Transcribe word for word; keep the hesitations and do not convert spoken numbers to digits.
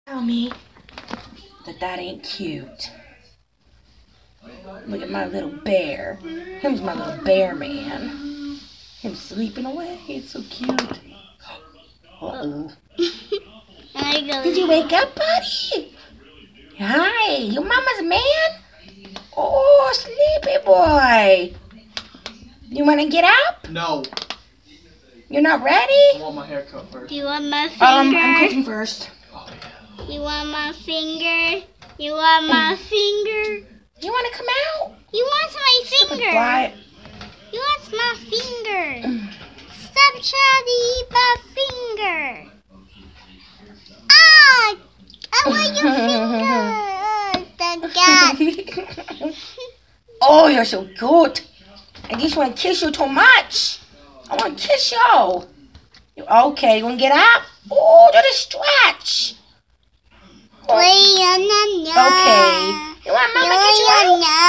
Tell me that that ain't cute. Look at my little bear. Him's my little bear man. Him sleeping away. It's so cute. Uh-oh. Did you wake up, buddy? Hi, your mama's man? Oh, sleepy boy. You want to get up? No. You're not ready? I want my hair cut first. Do you want my finger? Um, I'm cooking first. Oh, yeah. You want my finger? You want my finger? You want to come out? You want my finger? Fly. You want my finger? Stop trying to eat my finger. Ah! I want your finger. Oh, the cat. Oh, you're so good. I just want to kiss you too much. I want to kiss you. You okay? You want to get up? Oh, do the stretch. Oh. Wait, no, no, no. Okay. You want mama to get you out?